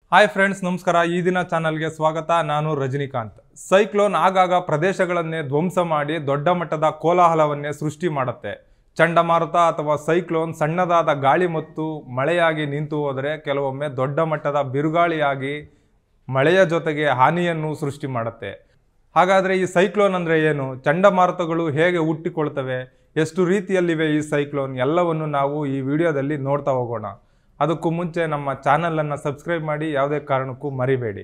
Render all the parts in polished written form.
Hi friends, ನಮಸ್ಕಾರ. ಈ ದಿನ ಚಾನಲ್ಗೆ ಸ್ವಾಗತ. ನಾನು ರಜನಿಕಾಂತ್. ಸೈಕ್ಲೋನ್ ಆಗಾಗ ಪ್ರದೇಶಗಳನ್ನೇ ಧ್ವಂಸ ಮಾಡಿ ದೊಡ್ಡ ಮಟ್ಟದ ಕೋಲಾಹಲವನ್ನೇ ಸೃಷ್ಟಿ ಮಾಡುತ್ತೆ. ಚಂಡಮಾರುತ ಅಥವಾ ಸೈಕ್ಲೋನ್ ಸಣ್ಣದಾದ ಗಾಳಿ ಮತ್ತು ಮಳೆಯಾಗಿ ನಿಂತು ಹೋದರೆ ಕೆಲವೊಮ್ಮೆ ದೊಡ್ಡ ಮಟ್ಟದ ಬಿರುಗಾಳಿಯಾಗಿ ಮಳೆಯ ಜೊತೆಗೆ ಹಾನಿಯನ್ನು ಸೃಷ್ಟಿ ಮಾಡುತ್ತೆ. ಹಾಗಾದರೆ ಈ ಸೈಕ್ಲೋನ್ ಅಂದರೆ ಏನು? ಚಂಡಮಾರುತಗಳು ಹೇಗೆ ಹುಟ್ಟಿಕೊಳ್ತವೆ? ಎಷ್ಟು ರೀತಿಯಲ್ಲಿವೆ ಈ ಸೈಕ್ಲೋನ್? ಎಲ್ಲವನ್ನು ನಾವು ಈ ವಿಡಿಯೋದಲ್ಲಿ ನೋಡ್ತಾ ಹೋಗೋಣ. ಅದಕ್ಕೂ ಮುಂಚೆ ನಮ್ಮ ಚಾನಲನ್ನು ಸಬ್ಸ್ಕ್ರೈಬ್ ಮಾಡಿ, ಯಾವುದೇ ಕಾರಣಕ್ಕೂ ಮರಿಬೇಡಿ.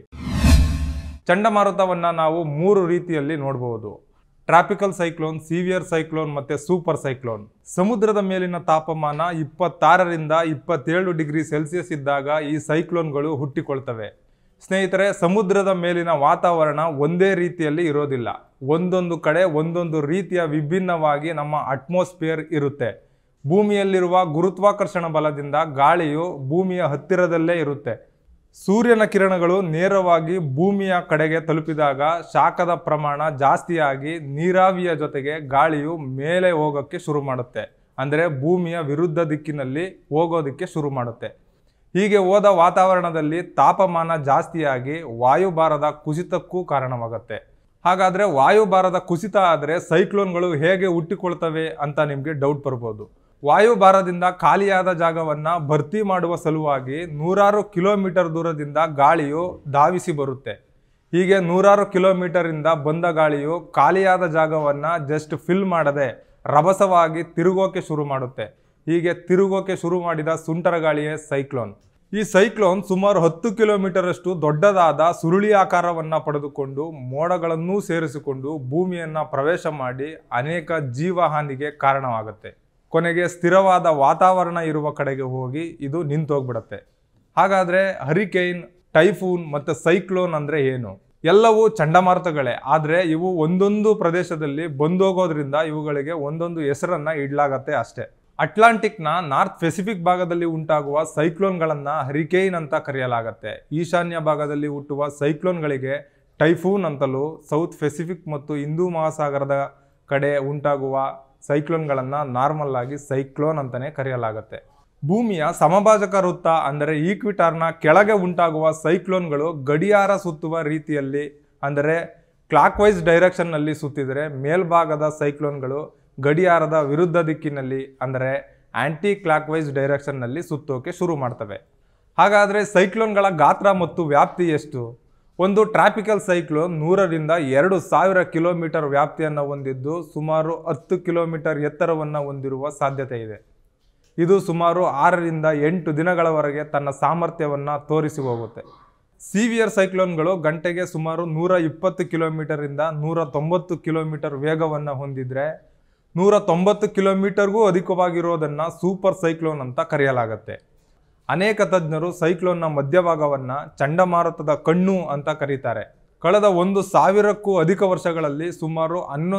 ಚಂಡಮಾರುತವನ್ನು ನಾವು 3 ರೀತಿಯಲ್ಲಿ ನೋಡಬಹುದು: ಟ್ರಾಪಿಕಲ್ ಸೈಕ್ಲೋನ್, ಸಿವಿಯರ್ ಸೈಕ್ಲೋನ್ ಮತ್ತು ಸೂಪರ್ ಸೈಕ್ಲೋನ್. ಸಮುದ್ರದ ಮೇಲಿನ ತಾಪಮಾನ 26ರಿಂದ 27 ಡಿಗ್ರಿ ಸೆಲ್ಸಿಯಸ್ ಇದ್ದಾಗ ಈ ಸೈಕ್ಲೋನ್ಗಳು ಹುಟ್ಟಿಕೊಳ್ತವೆ. ಸ್ನೇಹಿತರೆ, ಸಮುದ್ರದ ಮೇಲಿನ ವಾತಾವರಣ ಒಂದೇ ರೀತಿಯಲ್ಲಿ ಇರೋದಿಲ್ಲ. ಒಂದೊಂದು ಕಡೆ ಒಂದೊಂದು ರೀತಿಯ ವಿಭಿನ್ನವಾಗಿ ನಮ್ಮ ಅಟ್ಮಾಸ್ಫಿಯರ್ ಇರುತ್ತೆ. ಭೂಮಿಯಲ್ಲಿರುವ ಗುರುತ್ವಾಕರ್ಷಣ ಬಲದಿಂದ ಗಾಳಿಯು ಭೂಮಿಯ ಹತ್ತಿರದಲ್ಲೇ ಇರುತ್ತೆ. ಸೂರ್ಯನ ಕಿರಣಗಳು ನೇರವಾಗಿ ಭೂಮಿಯ ಕಡೆಗೆ ತಲುಪಿದಾಗ ಶಾಖದ ಪ್ರಮಾಣ ಜಾಸ್ತಿಯಾಗಿ ನೀರಾವಿಯ ಜೊತೆಗೆ ಗಾಳಿಯು ಮೇಲೆ ಹೋಗೋಕ್ಕೆ ಶುರು ಮಾಡುತ್ತೆ. ಅಂದರೆ ಭೂಮಿಯ ವಿರುದ್ಧ ದಿಕ್ಕಿನಲ್ಲಿ ಹೋಗೋದಕ್ಕೆ ಶುರು ಮಾಡುತ್ತೆ. ಹೀಗೆ ಹೋದ ವಾತಾವರಣದಲ್ಲಿ ತಾಪಮಾನ ಜಾಸ್ತಿಯಾಗಿ ವಾಯುಭಾರದ ಕುಸಿತಕ್ಕೂ ಕಾರಣವಾಗುತ್ತೆ. ಹಾಗಾದರೆ ವಾಯುಭಾರದ ಕುಸಿತ ಆದರೆ ಸೈಕ್ಲೋನ್ಗಳು ಹೇಗೆ ಹುಟ್ಟಿಕೊಳ್ತವೆ ಅಂತ ನಿಮಗೆ ಡೌಟ್ ಬರ್ಬೋದು. ವಾಯುಭಾರದಿಂದ ಖಾಲಿಯಾದ ಜಾಗವನ್ನು ಭರ್ತಿ ಮಾಡುವ ಸಲುವಾಗಿ 100 ಕಿಲೋಮೀಟರ್ ದೂರದಿಂದ ಗಾಳಿಯು ಧಾವಿಸಿ ಬರುತ್ತೆ. ಹೀಗೆ 100 ಕಿಲೋಮೀಟರಿಂದ ಬಂದ ಗಾಳಿಯು ಖಾಲಿಯಾದ ಜಾಗವನ್ನು ಜಸ್ಟ್ ಫಿಲ್ ಮಾಡದೆ ರಭಸವಾಗಿ ತಿರುಗೋಕೆ ಶುರು ಮಾಡುತ್ತೆ. ಹೀಗೆ ತಿರುಗೋಕೆ ಶುರು ಮಾಡಿದ ಸುಂಟರ ಗಾಳಿಯೇ ಸೈಕ್ಲೋನ್. ಈ ಸೈಕ್ಲೋನ್ ಸುಮಾರು 10 ಕಿಲೋಮೀಟರ್ ಅಷ್ಟು ದೊಡ್ಡದಾದ ಸುರುಳಿ ಆಕಾರವನ್ನು ಪಡೆದುಕೊಂಡು ಮೋಡಗಳನ್ನೂ ಸೇರಿಸಿಕೊಂಡು ಭೂಮಿಯನ್ನು ಪ್ರವೇಶ ಮಾಡಿ ಅನೇಕ ಜೀವಹಾನಿಗೆ ಕಾರಣವಾಗುತ್ತೆ. ಕೊನೆಗೆ ಸ್ಥಿರವಾದ ವಾತಾವರಣ ಇರುವ ಕಡೆಗೆ ಹೋಗಿ ಇದು ನಿಂತೋಗ್ಬಿಡುತ್ತೆ. ಹಾಗಾದರೆ ಹರಿಕೇನ್, ಟೈಫೂನ್ ಮತ್ತು ಸೈಕ್ಲೋನ್ ಅಂದರೆ ಏನು? ಎಲ್ಲವೂ ಚಂಡಮಾರುತಗಳೇ, ಆದರೆ ಇವು ಒಂದೊಂದು ಪ್ರದೇಶದಲ್ಲಿ ಬಂದೋಗೋದ್ರಿಂದ ಇವುಗಳಿಗೆ ಒಂದೊಂದು ಹೆಸರನ್ನು ಇಡಲಾಗತ್ತೆ ಅಷ್ಟೇ. ಅಟ್ಲಾಂಟಿಕ್ನ ನಾರ್ತ್ ಪೆಸಿಫಿಕ್ ಭಾಗದಲ್ಲಿ ಉಂಟಾಗುವ ಸೈಕ್ಲೋನ್ಗಳನ್ನು ಹರಿಕೇನ್ ಅಂತ ಕರೆಯಲಾಗುತ್ತೆ. ಈಶಾನ್ಯ ಭಾಗದಲ್ಲಿ ಹುಟ್ಟುವ ಸೈಕ್ಲೋನ್ಗಳಿಗೆ ಟೈಫೂನ್ ಅಂತಲೂ, ಸೌತ್ ಪೆಸಿಫಿಕ್ ಮತ್ತು ಹಿಂದೂ ಮಹಾಸಾಗರದ ಕಡೆ ಉಂಟಾಗುವ ಸೈಕ್ಲೋನ್ಗಳನ್ನು ನಾರ್ಮಲ್ ಆಗಿ ಸೈಕ್ಲೋನ್ ಅಂತಲೇ ಕರೆಯಲಾಗುತ್ತೆ. ಭೂಮಿಯ ಸಮಭಾಜಕ ವೃತ್ತ ಅಂದರೆ ಈಕ್ವಿಟಾರ್ನ ಕೆಳಗೆ ಉಂಟಾಗುವ ಸೈಕ್ಲೋನ್ಗಳು ಗಡಿಯಾರ ಸುತ್ತುವ ರೀತಿಯಲ್ಲಿ, ಅಂದರೆ ಕ್ಲಾಕ್ ವೈಸ್ ಡೈರೆಕ್ಷನ್ನಲ್ಲಿ ಸುತ್ತಿದರೆ, ಮೇಲ್ಭಾಗದ ಸೈಕ್ಲೋನ್ಗಳು ಗಡಿಯಾರದ ವಿರುದ್ಧ ದಿಕ್ಕಿನಲ್ಲಿ ಅಂದರೆ ಆಂಟಿ ಕ್ಲಾಕ್ ವೈಸ್ ಡೈರೆಕ್ಷನ್ನಲ್ಲಿ ಸುತ್ತೋಕೆ ಶುರು ಮಾಡ್ತವೆ. ಹಾಗಾದರೆ ಸೈಕ್ಲೋನ್ಗಳ ಗಾತ್ರ ಮತ್ತು ವ್ಯಾಪ್ತಿ ಎಷ್ಟು? ಒಂದು ಟ್ರಾಪಿಕಲ್ ಸೈಕ್ಲೋನ್ 100ರಿಂದ 2000 ಕಿಲೋಮೀಟರ್ ವ್ಯಾಪ್ತಿಯನ್ನು ಹೊಂದಿದ್ದು ಸುಮಾರು 10 ಕಿಲೋಮೀಟರ್ ಎತ್ತರವನ್ನು ಹೊಂದಿರುವ ಸಾಧ್ಯತೆ ಇದೆ. ಇದು ಸುಮಾರು 6ರಿಂದ 8 ದಿನಗಳವರೆಗೆ ತನ್ನ ಸಾಮರ್ಥ್ಯವನ್ನು ತೋರಿಸಿ ಹೋಗುತ್ತೆ. ಸಿವಿಯರ್ ಸೈಕ್ಲೋನ್ಗಳು ಗಂಟೆಗೆ ಸುಮಾರು 120 ಕಿಲೋಮೀಟರಿಂದ 190 ಕಿಲೋಮೀಟರ್ ವೇಗವನ್ನು ಹೊಂದಿದ್ರೆ 190 ಕಿಲೋಮೀಟರ್ಗೂ ಅಧಿಕವಾಗಿರೋದನ್ನು ಸೂಪರ್ ಸೈಕ್ಲೋನ್ ಅಂತ ಕರೆಯಲಾಗುತ್ತೆ. ಅನೇಕ ತಜ್ಞರು ಸೈಕ್ಲೋನ್ನ ಮಧ್ಯಭಾಗವನ್ನು ಚಂಡಮಾರುತದ ಕಣ್ಣು ಅಂತ ಕರೀತಾರೆ. ಕಳೆದ 1000ಕ್ಕೂ ಅಧಿಕ ವರ್ಷಗಳಲ್ಲಿ ಸುಮಾರು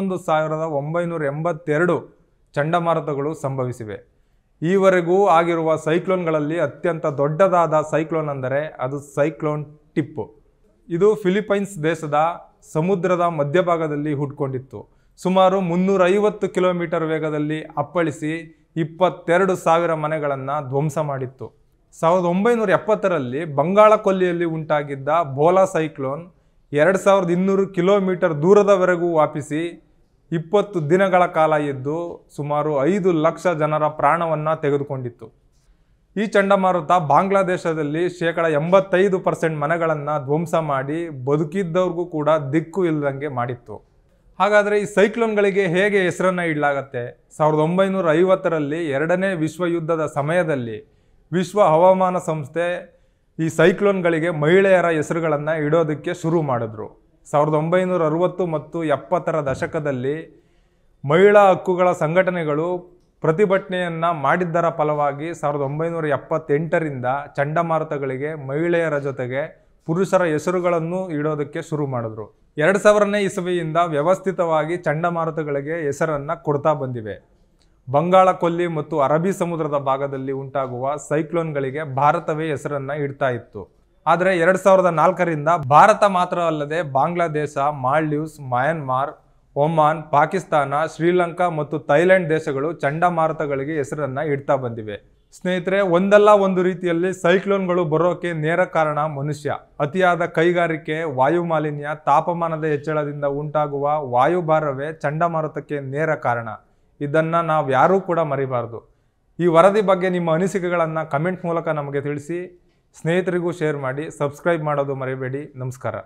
11,982 ಚಂಡಮಾರುತಗಳು ಸಂಭವಿಸಿವೆ. ಈವರೆಗೂ ಆಗಿರುವ ಸೈಕ್ಲೋನ್ಗಳಲ್ಲಿ ಅತ್ಯಂತ ದೊಡ್ಡದಾದ ಸೈಕ್ಲೋನ್ ಅಂದರೆ ಅದು ಸೈಕ್ಲೋನ್ ಟಿಪ್ಪು. ಇದು ಫಿಲಿಪೈನ್ಸ್ ದೇಶದ ಸಮುದ್ರದ ಮಧ್ಯಭಾಗದಲ್ಲಿ ಹುಟ್ಕೊಂಡಿತ್ತು. ಸುಮಾರು 350 ಕಿಲೋಮೀಟರ್ ವೇಗದಲ್ಲಿ ಅಪ್ಪಳಿಸಿ 22,000 ಮನೆಗಳನ್ನು ಧ್ವಂಸ ಮಾಡಿತ್ತು. 1970ರಲ್ಲಿ ಬಂಗಾಳ ಕೊಲ್ಲಿಯಲ್ಲಿ ಉಂಟಾಗಿದ್ದ ಬೋಲಾ ಸೈಕ್ಲೋನ್ 2200 ಕಿಲೋಮೀಟರ್ ದೂರದವರೆಗೂ ವ್ಯಾಪಿಸಿ 20 ದಿನಗಳ ಕಾಲ ಇದ್ದು ಸುಮಾರು 5 ಲಕ್ಷ ಜನರ ಪ್ರಾಣವನ್ನು ತೆಗೆದುಕೊಂಡಿತ್ತು. ಈ ಚಂಡಮಾರುತ ಬಾಂಗ್ಲಾದೇಶದಲ್ಲಿ 85% ಮನೆಗಳನ್ನು ಧ್ವಂಸ ಮಾಡಿ ಬದುಕಿದ್ದವ್ರಿಗೂ ಕೂಡ ದಿಕ್ಕು ಇಲ್ಲದಂಗೆ ಮಾಡಿತ್ತು. ಹಾಗಾದರೆ ಈ ಸೈಕ್ಲೋನ್ಗಳಿಗೆ ಹೇಗೆ ಹೆಸರನ್ನು ಇಡಲಾಗತ್ತೆ? 1950ರಲ್ಲಿ 2ನೇ ವಿಶ್ವಯುದ್ಧದ ಸಮಯದಲ್ಲಿ ವಿಶ್ವ ಹವಾಮಾನ ಸಂಸ್ಥೆ ಈ ಸೈಕ್ಲೋನ್ಗಳಿಗೆ ಮಹಿಳೆಯರ ಹೆಸರುಗಳನ್ನು ಇಡೋದಕ್ಕೆ ಶುರು ಮಾಡಿದ್ರು. 1960 ಮತ್ತು 70ರ ದಶಕದಲ್ಲಿ ಮಹಿಳಾ ಹಕ್ಕುಗಳ ಸಂಘಟನೆಗಳು ಪ್ರತಿಭಟನೆಯನ್ನು ಮಾಡಿದ್ದರ ಫಲವಾಗಿ 1978ರಿಂದ ಚಂಡಮಾರುತಗಳಿಗೆ ಮಹಿಳೆಯರ ಜೊತೆಗೆ ಪುರುಷರ ಹೆಸರುಗಳನ್ನು ಇಡೋದಕ್ಕೆ ಶುರು ಮಾಡಿದ್ರು. 2000ನೇ ಇಸವಿಯಿಂದ ವ್ಯವಸ್ಥಿತವಾಗಿ ಚಂಡಮಾರುತಗಳಿಗೆ ಹೆಸರನ್ನು ಕೊಡ್ತಾ ಬಂದಿವೆ. ಬಂಗಾಳ ಕೊಲ್ಲಿ ಮತ್ತು ಅರಬ್ಬಿ ಸಮುದ್ರದ ಭಾಗದಲ್ಲಿ ಉಂಟಾಗುವ ಸೈಕ್ಲೋನ್ಗಳಿಗೆ ಭಾರತವೇ ಹೆಸರನ್ನು ಇಡ್ತಾ ಇತ್ತು. ಆದರೆ 2004ರಿಂದ ಭಾರತ ಮಾತ್ರ ಅಲ್ಲದೆ ಬಾಂಗ್ಲಾದೇಶ, ಮಾಲ್ಡೀವ್ಸ್, ಮಯನ್ಮಾರ್, ಒಮಾನ್, ಪಾಕಿಸ್ತಾನ, ಶ್ರೀಲಂಕಾ ಮತ್ತು ಥೈಲ್ಯಾಂಡ್ ದೇಶಗಳು ಚಂಡಮಾರುತಗಳಿಗೆ ಹೆಸರನ್ನು ಇಡ್ತಾ ಬಂದಿವೆ. ಸ್ನೇಹಿತರೆ, ಒಂದಲ್ಲ ಒಂದು ರೀತಿಯಲ್ಲಿ ಸೈಕ್ಲೋನ್ಗಳು ಬರೋಕೆ ನೇರ ಕಾರಣ ಮನುಷ್ಯ. ಅತಿಯಾದ ಕೈಗಾರಿಕೆ, ವಾಯು ಮಾಲಿನ್ಯ, ತಾಪಮಾನದ ಹೆಚ್ಚಳದಿಂದ ಉಂಟಾಗುವ ವಾಯುಭಾರವೇ ಚಂಡಮಾರುತಕ್ಕೆ ನೇರ ಕಾರಣ. ಇದನ್ನು ನಾವು ಯಾರೂ ಕೂಡ ಮರಿಬಾರ್ದು. ಈ ವರದಿ ಬಗ್ಗೆ ನಿಮ್ಮ ಅನಿಸಿಕೆಗಳನ್ನು ಕಮೆಂಟ್ ಮೂಲಕ ನಮಗೆ ತಿಳಿಸಿ. ಸ್ನೇಹಿತರಿಗೂ ಶೇರ್ ಮಾಡಿ, ಸಬ್ಸ್ಕ್ರೈಬ್ ಮಾಡೋದು ಮರಿಬೇಡಿ. ನಮಸ್ಕಾರ.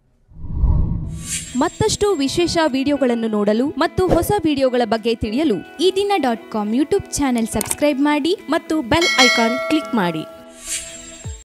ಮತ್ತಷ್ಟು ವಿಶೇಷ ವಿಡಿಯೋಗಳನ್ನು ನೋಡಲು ಮತ್ತು ಹೊಸ ವಿಡಿಯೋಗಳ ಬಗ್ಗೆ ತಿಳಿಯಲು EDina.com ಯೂಟ್ಯೂಬ್ ಚಾನೆಲ್ ಸಬ್ಸ್ಕ್ರೈಬ್ ಮಾಡಿ ಮತ್ತು ಬೆಲ್ ಐಕಾನ್ ಕ್ಲಿಕ್ ಮಾಡಿ.